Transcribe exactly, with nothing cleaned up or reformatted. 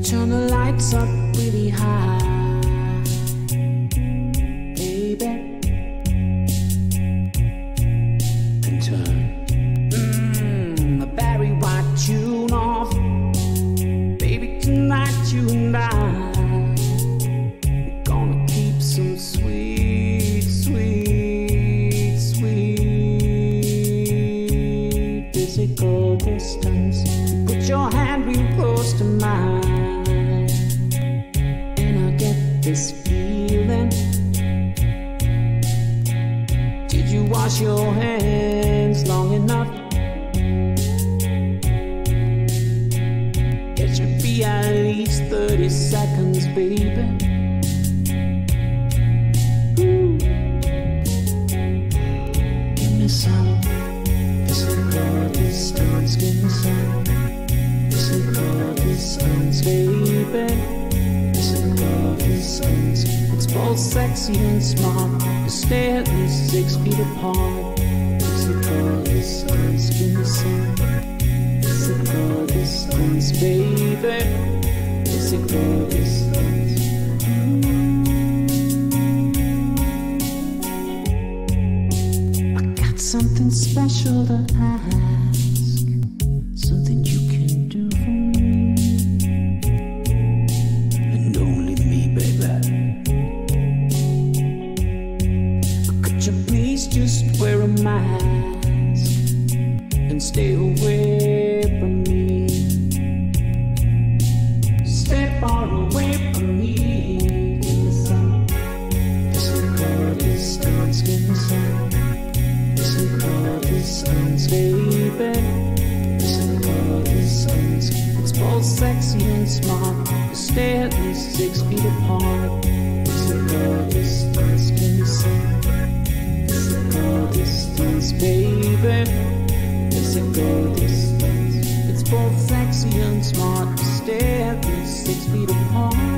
Turn the lights up really high, baby, and turn mm, the Barry White tune off. Baby, tonight you and I, we're gonna keep some sweet, sweet, sweet physical distance. Put your hand real close to mine, this feeling. Did you wash your hands long enough? It should be at least thirty seconds, baby. Ooh. Give me some physical distance. Give me some physical distance, baby. It's both sexy and smart. We stay at least six feet apart. Physical distance, give me some physical distance, baby. Physical distance. I got something special to ask, something you can do for me. Just wear a mask and stay away from me. Stay far away from me. Give me some physical distance. Give me some physical distance, baby. Physical distance. It's both sexy and smart. We stay at least six feet apart. Physical distance. Give me some physical distance, baby. Physical distance. It's both sexy and smart to stay at least six feet apart.